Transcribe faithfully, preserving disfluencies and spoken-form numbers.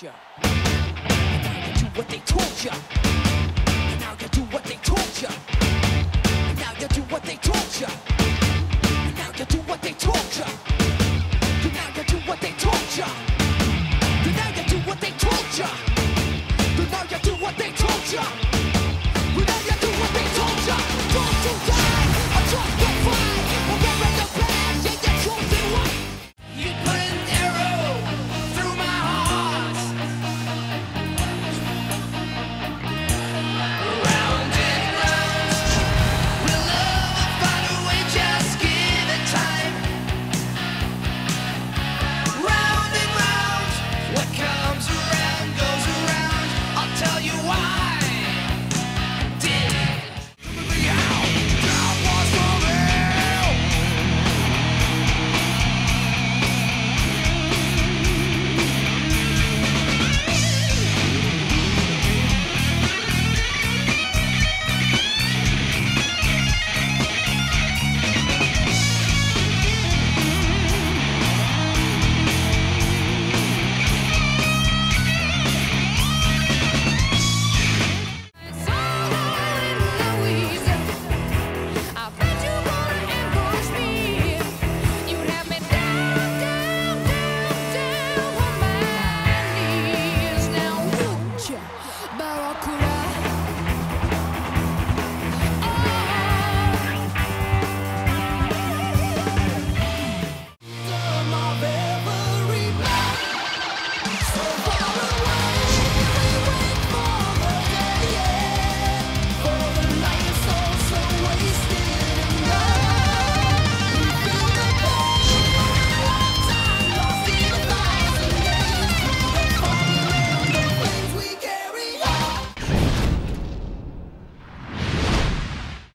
you. And now you do what they told you. And now you do what they told you. And now you do what they told you. And now you do what they told you. And now you do what they told you. And now you do what they told you. And now you do what they told you.